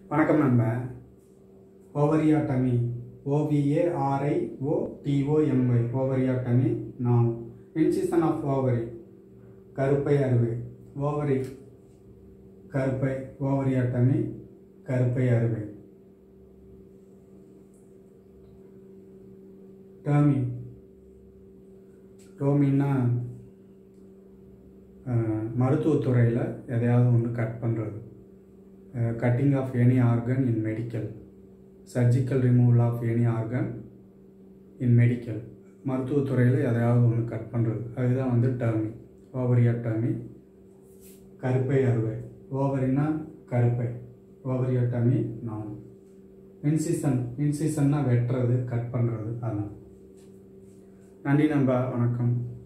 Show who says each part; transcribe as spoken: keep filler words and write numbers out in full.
Speaker 1: வணக்கம் நண்பா. ஓவரியாட்டமி ஓவிஏஆர்ஐ ஓடிஓஎம்ஐ ஓவரியாட்டமி நான் இன்சிஷன் ஆஃப் ஓவரி கருப்பை அறுவை ஓவரி கருப்பை ஓவரியாட்டமி கருப்பை அறுவை. டர்மி டோமின்னா மருத்துவத்துறையில் எதையாவது ஒன்று கட் பண்ணுறது. Cutting of any organ in medical, surgical removal of any organ in medical. மருத்துவத்துறையில் எதையாவது ஒன்று கட் பண்ணுறது, அதுதான் வந்து டர்மி. ஓவரியாட்டமி கருப்பை அறுவை. ஓவரினா கருப்பை, ஓவரியாட்டமி நான். இன்சிஷன் இன்சிஷன்னா வெட்டுறது, கட் பண்ணுறது. அதான். நன்றி நண்பா, வணக்கம்.